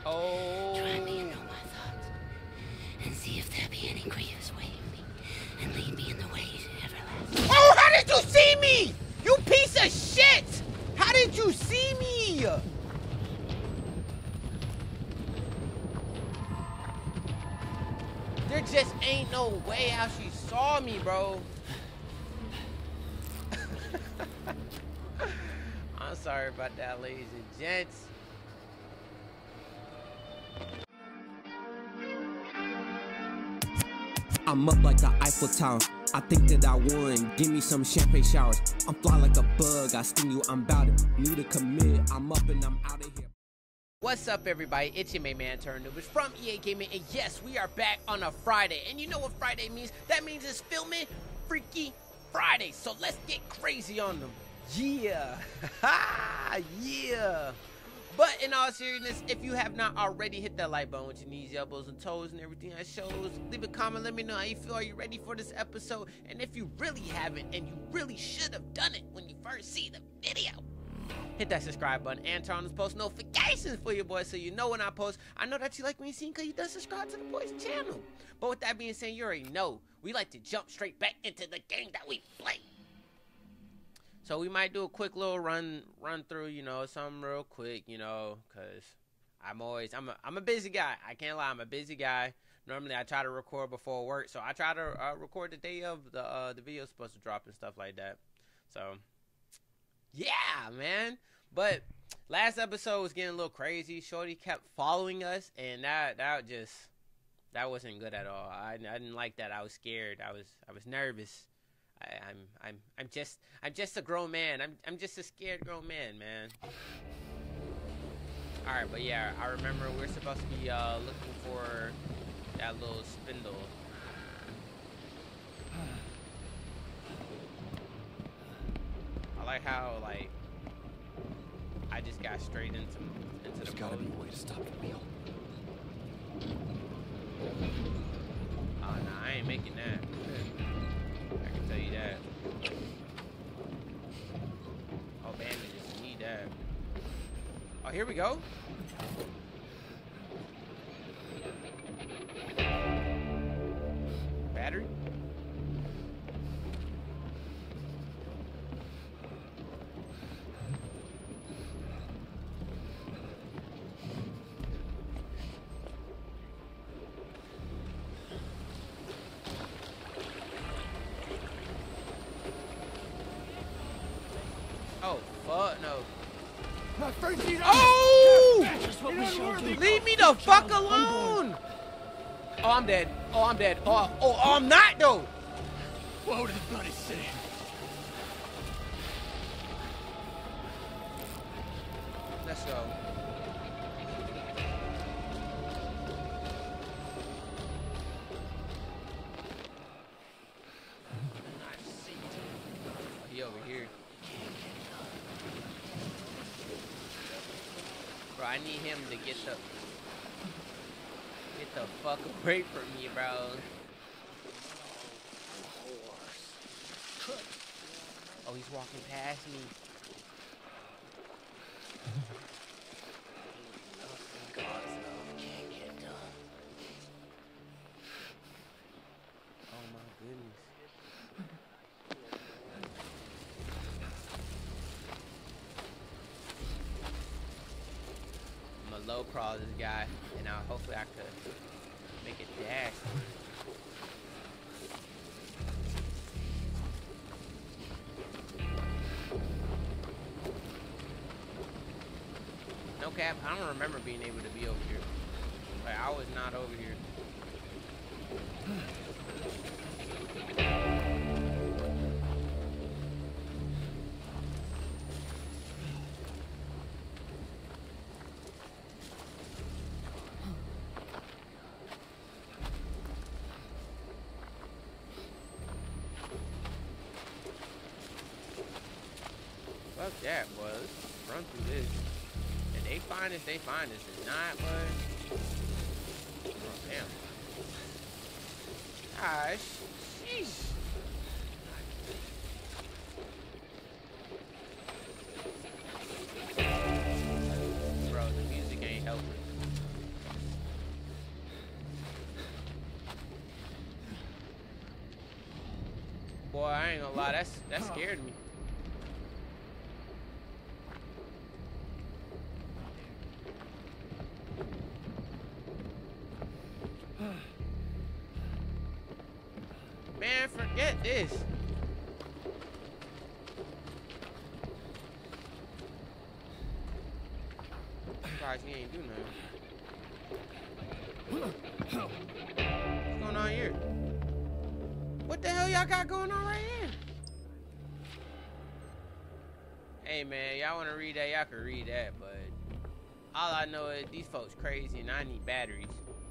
Oh. Try me and know my thoughts, and see if there be any grievous way in me, and lead me in the ways everlasting. Oh, how did you see me? You piece of shit! How did you see me? There just ain't no way how she saw me, bro. I'm sorry about that, ladies and gents. I'm up like the Eiffel Tower. I think that I won. Give me some champagne showers. I'm fly like a bug. I sting you. I'm about it. Need to commit. I'm up and I'm out of here. What's up, everybody? It's your main man turned Noobs from EA Gaming, and yes, we are back on a Friday. And you know what Friday means? That means it's Filmin Freaky Fridays. So let's get crazy on them. Yeah, yeah. But in all seriousness, if you have not already, hit that like button with your knees, elbows, and toes, and everything that shows. Leave a comment. Let me know how you feel. Are you ready for this episode? And if you really haven't, and you really should have done it when you first see the video, hit that subscribe button and turn on those post notifications for your boy so you know when I post. I know that you like what you see because you done subscribe to the boys channel. But with that being said, you already know we like to jump straight back into the game that we play. So we might do a quick little run through, you know, something real quick, you know, because I'm a busy guy. I can't lie, I'm a busy guy. Normally I try to record before work, so I try to record the day of the video's supposed to drop and stuff like that. So yeah, man. But last episode was getting a little crazy. Shorty kept following us, and that wasn't good at all. I didn't like that. I was scared. I was nervous. I'm just a grown man. I'm just a scared grown man, man. All right, but yeah, I remember we're supposed to be looking for that little spindle. I like how I just got straight into There's the gotta mode. be a way to stop the wheel. Oh nah, I ain't making that. I can tell you that. Oh, bandages, need that. Oh, here we go. Battery. Oh, fuck no. Oh! Leave me the fuck alone! Oh, I'm dead. Oh, I'm dead. Oh, I'm not, though. What did the buddy say? Let's go. Oh, he over here. Bro, I need him to get the fuck away from me, bro. Oh, he's walking past me. Oh my goodness. I'm gonna low crawl this guy, and hopefully I could make it dash. No cap, I don't remember being able to be over here. Like, I was not over here. Fuck that, boy. Let's run through this. And they find us, If not, boy. Oh, damn. Gosh. Sheesh. Bro, the music ain't helping. Boy, I ain't gonna lie, that scared me. Man, forget this. Surprised he ain't do nothing. What's going on here? What the hell y'all got going on right here? Hey man, y'all wanna read that? Y'all can read that, but all I know is these folks crazy and I need batteries.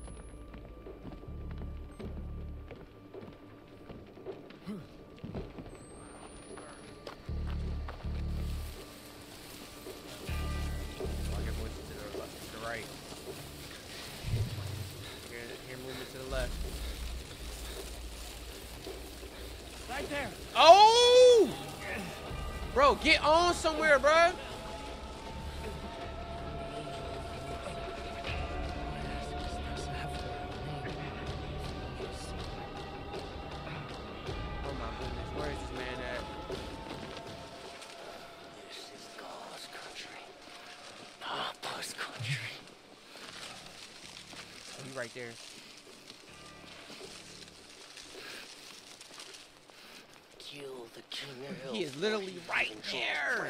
Right there. Oh! Bro, get on somewhere, bro. Oh my goodness, where is this man at? This is God's country. Papa's country. Oh, you right there. Kill the king of hell. He is literally right there.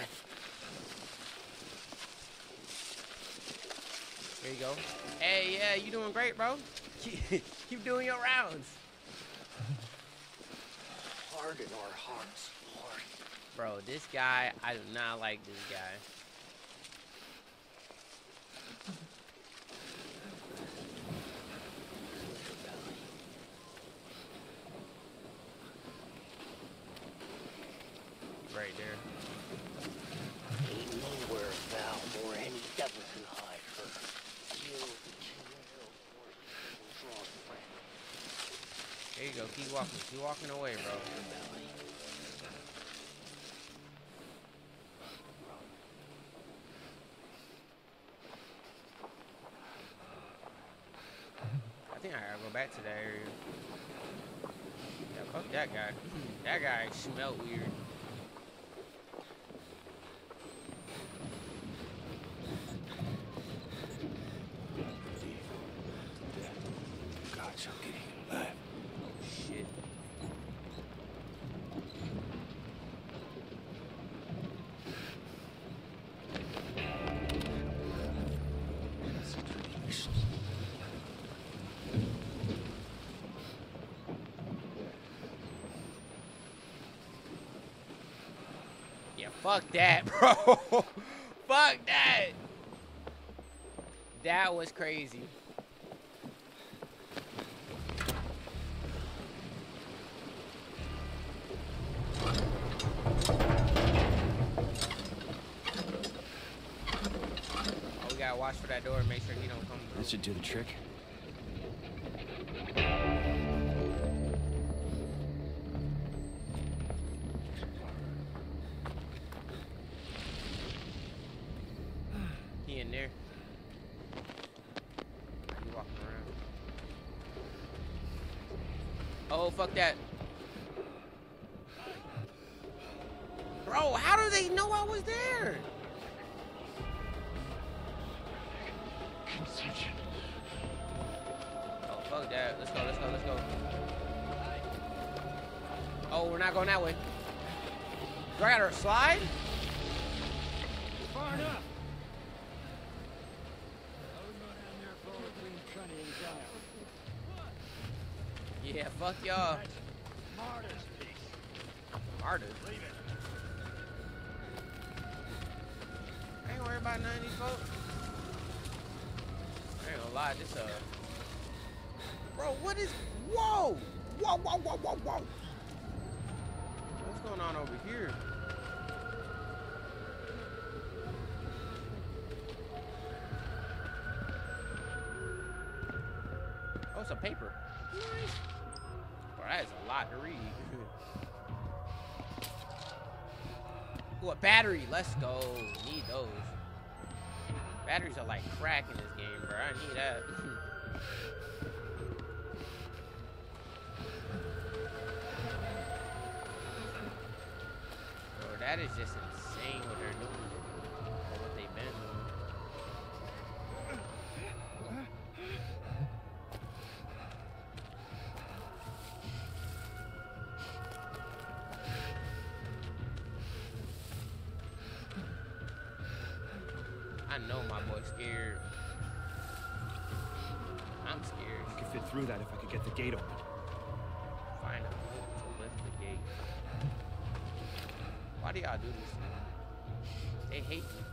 There you go. Hey, yeah, you doing great, bro. Keep doing your rounds. Harden our hearts, Lord. Bro, this guy, I do not like this guy. Right there. Ain't nowhere foul nor any devil can hide her. Kill the king of hell, Lord. Draw the friend. There you go. Keep walking. Keep walking away, bro. I think I gotta go back to that area. Yeah, fuck that guy. That guy smelled weird. Gosh, I'm getting alive. Shit. Yeah, fuck that, bro. Fuck that. That was crazy. We gotta watch for that door and make sure he don't come through. That should do the trick. He in there. He walking around. Oh, fuck that. Bro, how do they know I was there? Oh, fuck that. Let's go, let's go, let's go. Oh, we're not going that way. Do I gotta slide? Far enough. I was going down there for a clean cunning and Yeah, fuck y'all. Martyrs piece. Martyrs. Leave it. I ain't worried about none of these folks. I ain't gonna lie, this bro, what is whoa! Whoa, whoa, whoa, whoa, whoa! What's going on over here? Oh, it's a paper. Nice. Bro, that is a lot to read. Ooh, a battery. Let's go. Need those. Batteries are like crack in this game, bro. I need that. That is just insane what they're doing, or what they've been doing. I know my boy's scared. I'm scared. I could fit through that if I could get the gate open. Find a hook to lift the gate. Why do y'all do this? They hate me.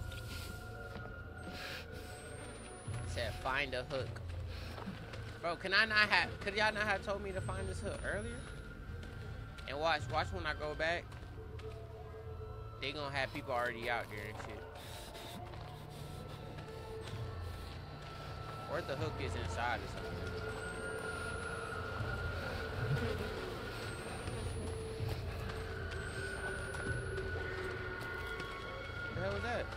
Said find a hook. Bro, could y'all not have told me to find this hook earlier? And watch when I go back. They gonna have people already out there and shit. Or the hook is inside or something. What the hell was that?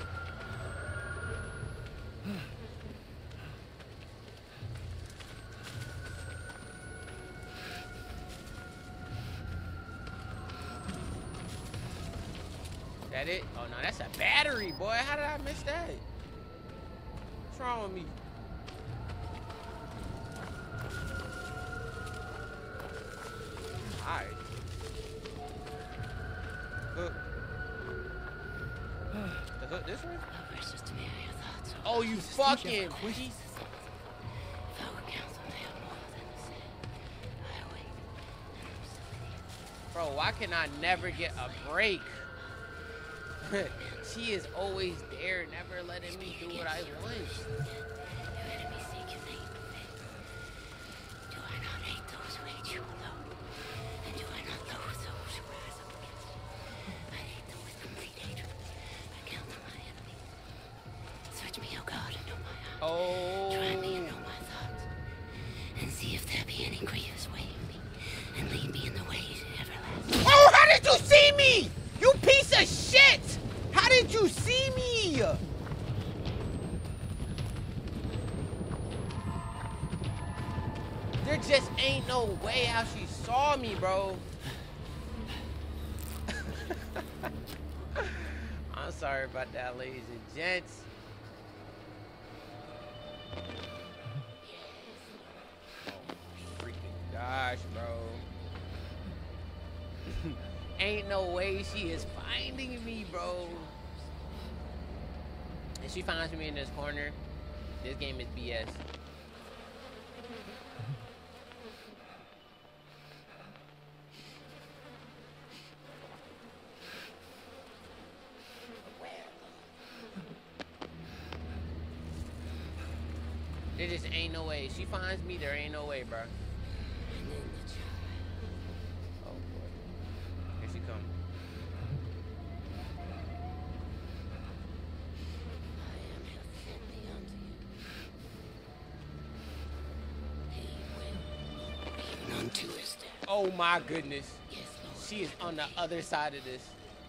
Is that it? Oh no, that's a battery, boy. How did I miss that? What's wrong with me? Alright. Hook. The hook this way? Oh, you fucking piece. Bro, why can I never get a break? She is always there, never letting me do what I want. Oh. Try me and know my thoughts, and see if there be any grievous way in me, and lead me in the ways everlasting. Oh, how did you see me? You piece of shit! How did you see me? There just ain't no way how she saw me, bro. I'm sorry about that, ladies and gents. Gosh, bro. Ain't no way she is finding me, bro. And she finds me in this corner. This game is BS. There just ain't no way. She finds me, there ain't no way, bro. Oh boy. Here she comes. Oh my goodness. Yes, Lord. She is on the other side of this.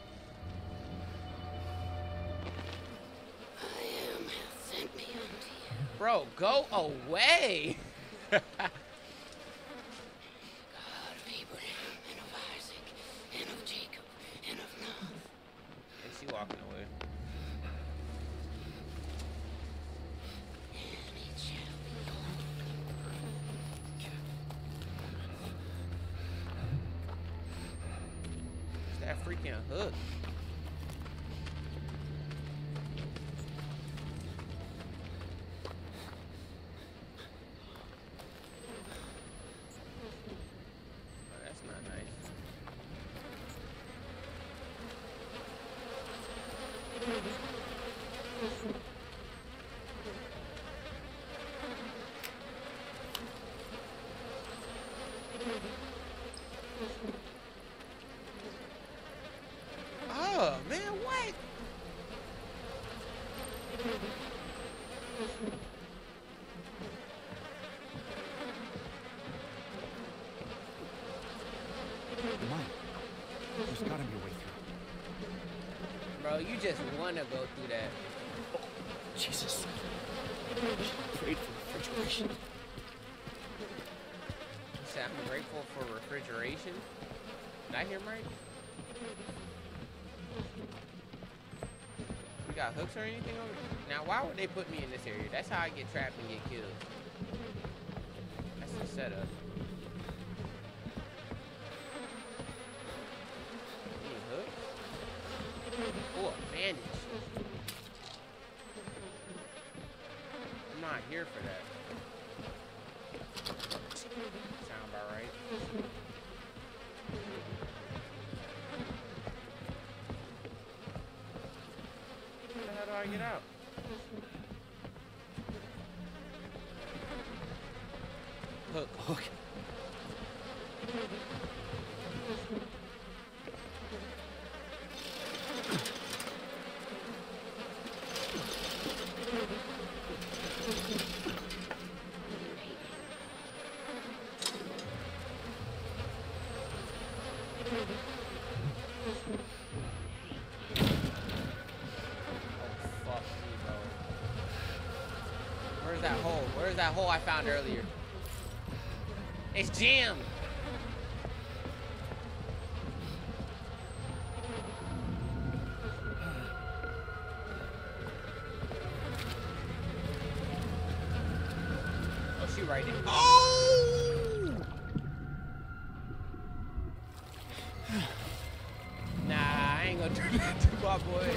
I am hath sent me unto you. Bro, go away. God of Abraham, and of Isaac, and of Jacob, and of Noah. And she walking away. And it shall be done. It's that freaking hook. Oh, that's not nice. Oh man, what? Mike, there's gotta be a way through. Bro, you just wanna go through that. Oh, Jesus. I prayed for refrigeration. You said I'm grateful for refrigeration. Did I hear him right? got hooks or anything over there? Now, why would they put me in this area? That's how I get trapped and get killed. That's the setup. Any hooks? Oh, a bandage. I'm not here for that. Sound about right. How do I get out? Hook. Hook. Where's that hole I found earlier? It's jammed. Oh, she right there. Oh! Nah, I ain't gonna do that to my boy.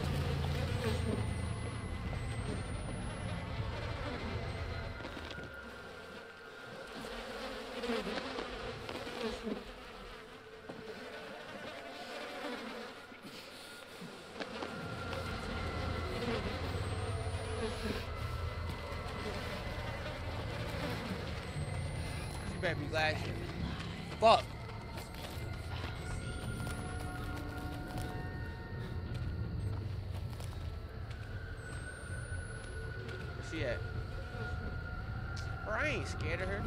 You better be glad. Fuck. Where's she at? Bro, I ain't scared of her.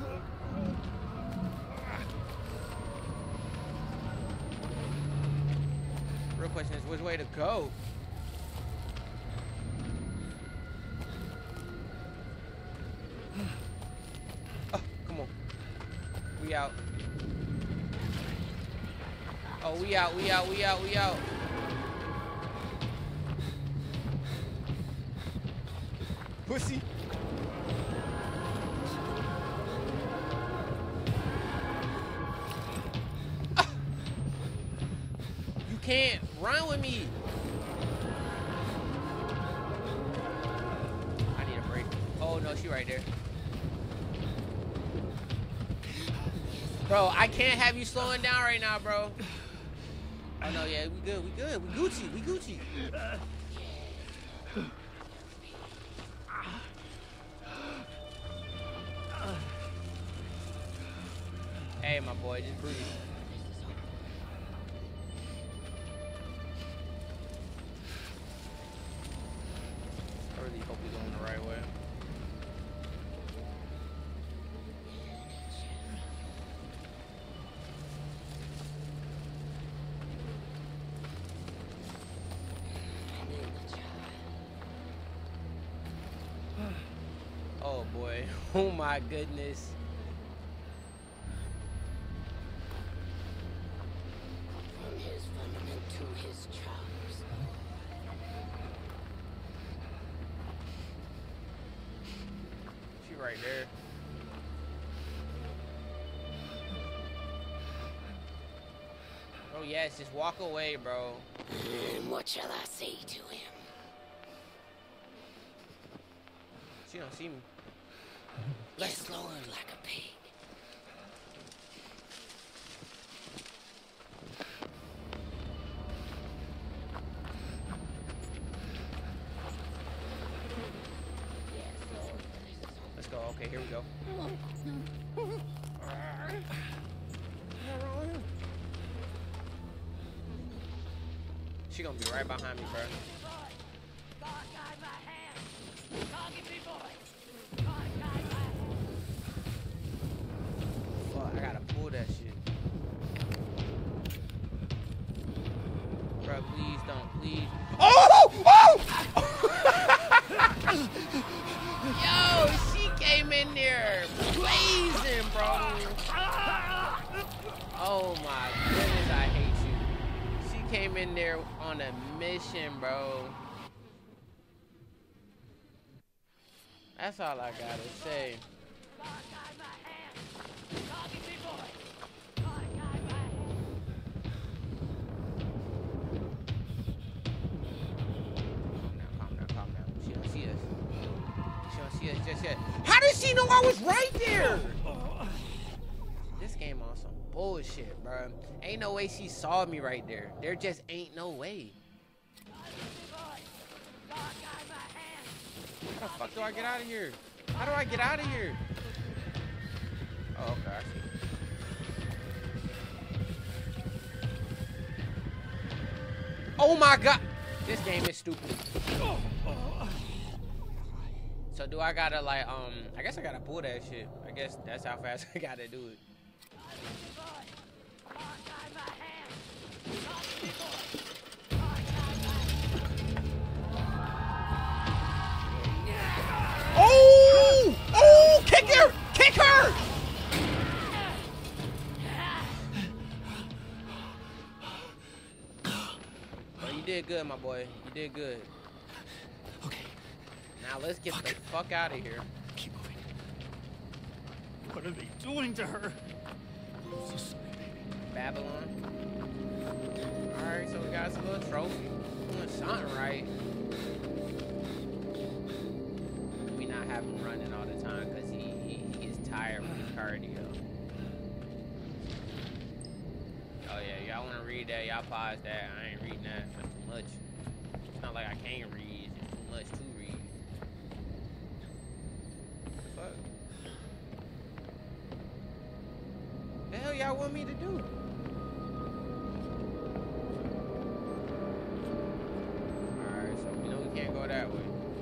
Real question is, which way to go? Oh, come on. We out. Oh, we out, we out, we out, we out. Pussy. You can't run with me. I need a break. Oh no, she right there. Bro, I can't have you slowing down right now, bro. Oh no, yeah, we good, we good, we Gucci, we Gucci. Hey, my boy, just breathe. I really hope we're going the right way. Oh boy, oh my goodness. From his fundament to his trousers. She right there. Oh yes, just walk away, bro. And what shall I say to him? She don't see me. Let's lower like a pig. Let's go. Okay, here we go. She gonna be right behind me, bro. Fuck, I gotta pull that shit. Bro, please don't, please. Oh! Oh! Yo, she came in there blazing, bro. Oh my goodness, I hate you. She came in there on a mission, bro. That's all I gotta say. Calm down. She don't see us. She don't see us just yet. How did she know I was right there? This game on some bullshit, bro. Ain't no way she saw me right there. There just ain't no way. How the fuck do I get out of here? How do I get out of here? Oh, okay, I see. Oh my god! This game is stupid. So do I gotta like, I guess I gotta pull that shit. I guess that's how fast I gotta do it. Oh! Oh! Kick her! Kick her! Oh, you did good, my boy. You did good. Okay. Now let's get the fuck out of here. Keep moving. What are they doing to her? So sorry, baby. Babylon. Alright, so we got us a little trophy. Doing something right. We not have him running all the time because he gets tired with his cardio. Oh yeah, y'all wanna read that, y'all pause that. I ain't reading that. That's too much. It's not like I can't read, it's too much to read. Fuck. The hell y'all want me to do? Alright, so we know we can't go that way.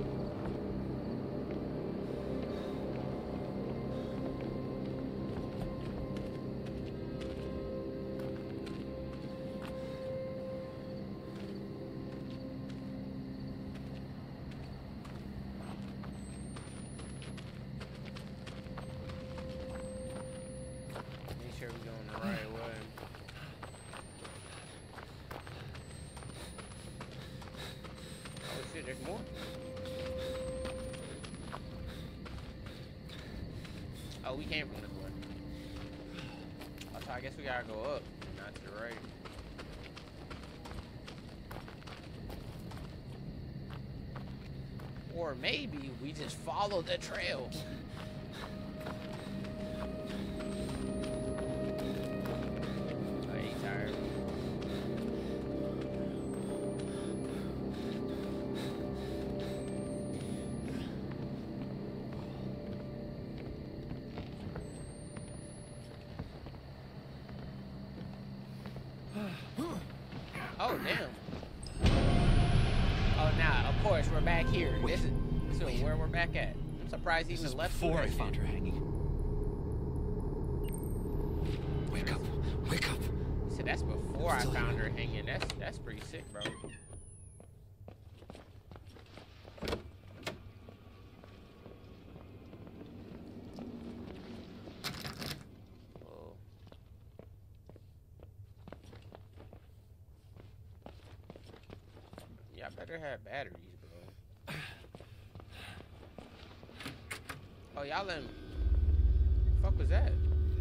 Make sure we're going the right way. Oh shit, there's more? Oh, we came from this way. Oh, so I guess we gotta go up, not to the right. Or maybe we just follow the trail. Oh, he tired. Oh, damn. Oh, nah, of course, we're back here. This is where we're back at. I'm surprised he even left before I that found shit. her hanging. Wake up! Wake up! He said that's before I found her hanging. That's pretty sick, bro. Whoa. Y'all better have batteries, bro. Oh, y'all let him. Fuck was that?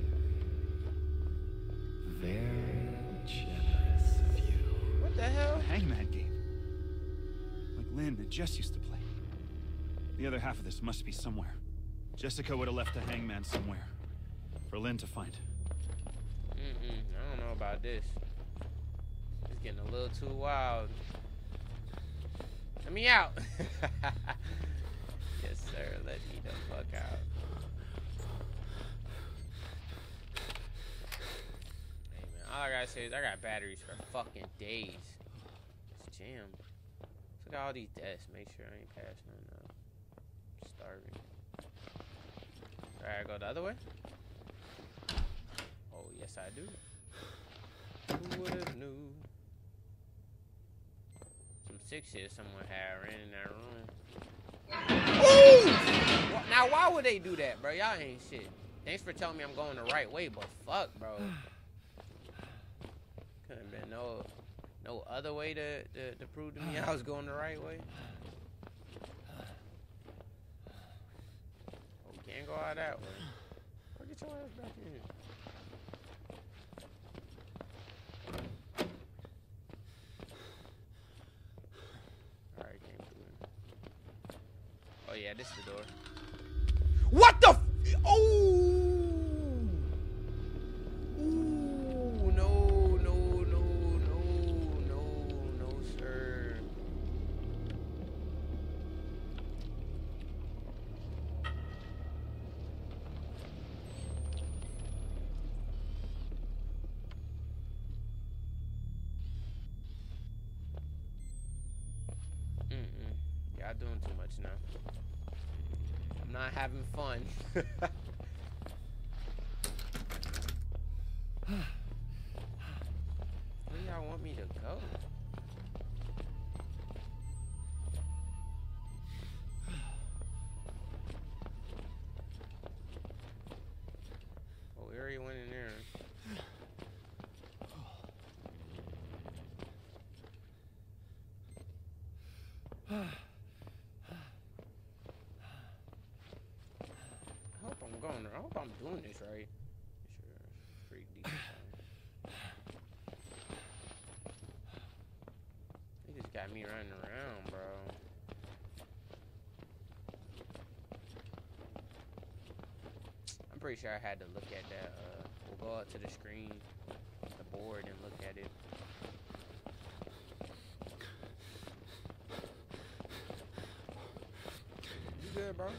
Very generous of you. What the hell? A hangman game. Like Lynn and Jess used to play. The other half of this must be somewhere. Jessica would have left a hangman somewhere. For Lynn to find. I don't know about this. It's getting a little too wild. Let me out. Yes, sir. Let me the fuck out. Hey, man. All I gotta say is I got batteries for fucking days. It's jammed. Look at all these deaths. Make sure I ain't passing none up. I'm starving. Alright, go the other way? Oh, yes, I do. Who would have knew? Some sick shit someone had ran in that room. Ooh! Now, why would they do that, bro? Y'all ain't shit. Thanks for telling me I'm going the right way, but fuck, bro. Couldn't have been no other way to prove to me I was going the right way. go out that way. Well, get your ass back in. Alright, came through. Oh yeah, this is the door. What the f— oh! Ooh, no, no, no, no, no, no, sir. Y'all doing too much now. I'm not having fun. Where y'all want me to go? Oh, we already went in there. I hope I'm doing this right. Sure, pretty decent. They just got me running around, bro. I'm pretty sure I had to look at that. We'll go up to the screen, the board, and look at it. You good, bro?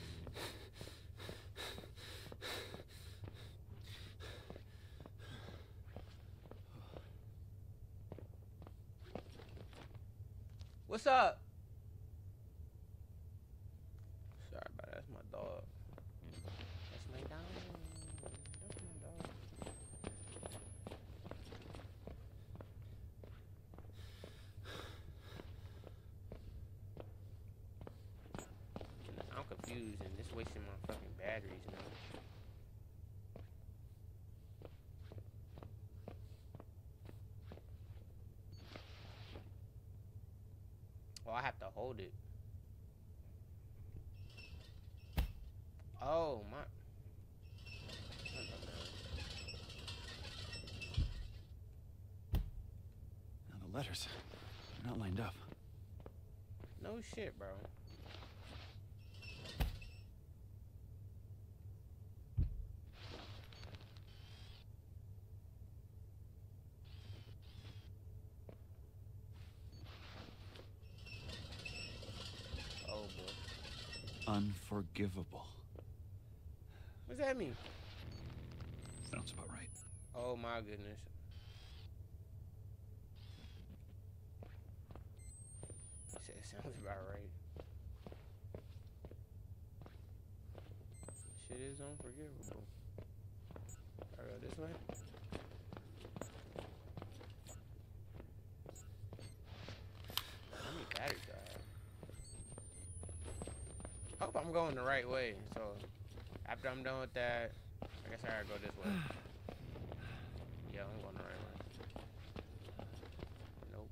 What's up? Sorry about that. That's my dog. That's my dog. That's my dog. I'm confused and it's wasting my fucking batteries now. Oh, I have to hold it. Oh, my. Now the letters, they're not lined up. No shit, bro. Unforgivable. What's that mean? Sounds about right. Oh my goodness. Shit, sounds about right. Shit is unforgivable. I go this way. How many batteries do I have? Hope I'm going the right way. So after I'm done with that, I guess I gotta go this way. Yeah, I'm going the right way. Nope.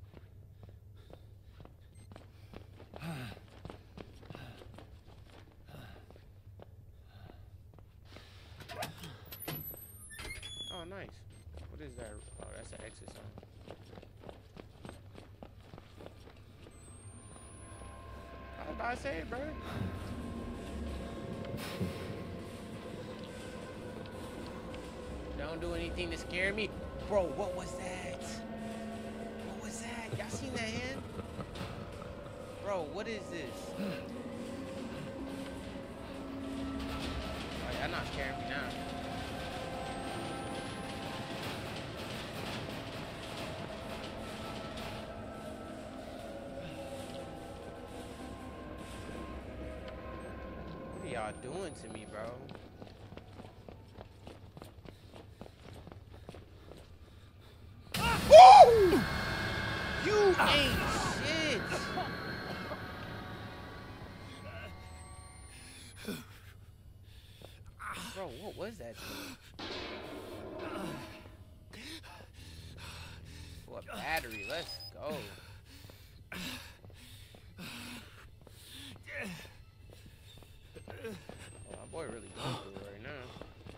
Oh, nice. What is that? Oh, that's an exit sign. I was about to say it, bro. Don't do anything to scare me. Bro, what was that? What was that? Y'all seen that hand? Bro, what is this? Oh, y'all not scaring me now. What are y'all doing to me, bro? You ain't shit. Bro, what was that thing? What battery? Let's go. Oh, I'm Boy, really going through it right now.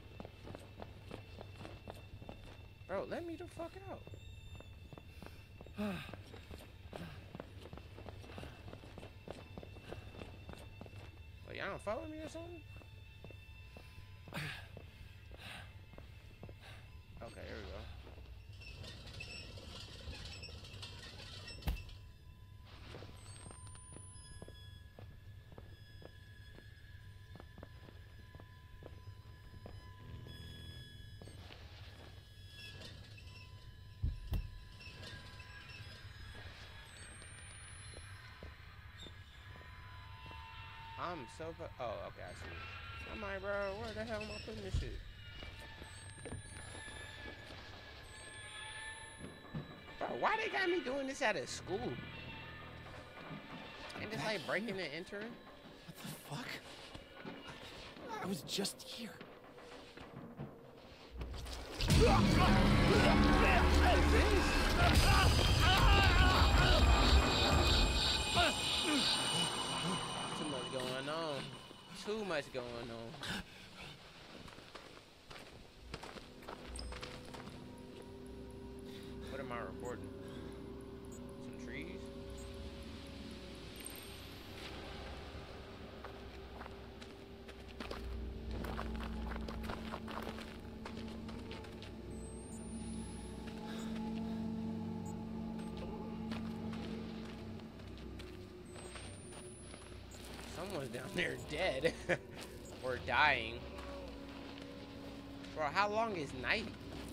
Bro, let me the fuck out. Well, y'all don't follow me or something? Okay, here we go. I'm so oh, okay, I see it. I'm like, bro, where the hell am I putting this shit? Bro, why they got me doing this at a school? And just like breaking and entering? What the fuck? I was just here. Too much going on. Too much going on. What am I recording? Some trees? Someone's down there dead or dying. Bro, how long is night?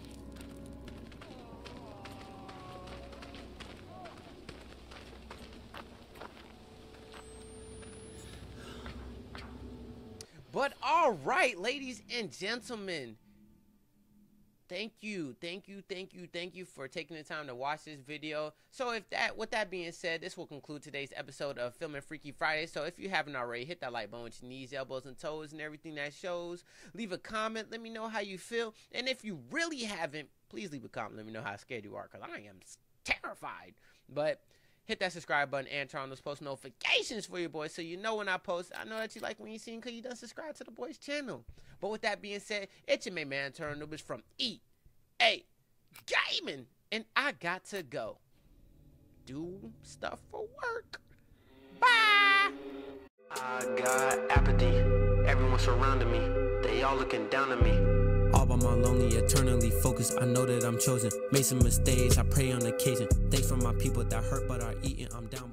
But all right, ladies and gentlemen, thank you for taking the time to watch this video. So with that being said, this will conclude today's episode of Filmin Freaky Fridays. So if you haven't already, hit that like button with your knees, elbows, and toes and everything that shows. Leave a comment, let me know how you feel. And if you really haven't, please leave a comment, let me know how scared you are, because I am terrified. But hit that subscribe button and turn on those post notifications for your boys so you know when I post. I know that you like when you see because you done subscribe to the boys channel. But with that being said, it's your main man Turnubis from EA Gaming, and I got to go do stuff for work. Bye. I got apathy. Everyone surrounding me. They all looking down at me. All by my lonely, eternally focused. I know that I'm chosen. Made some mistakes. I pray on occasion. Thanks for my people that hurt but are eating. I'm down.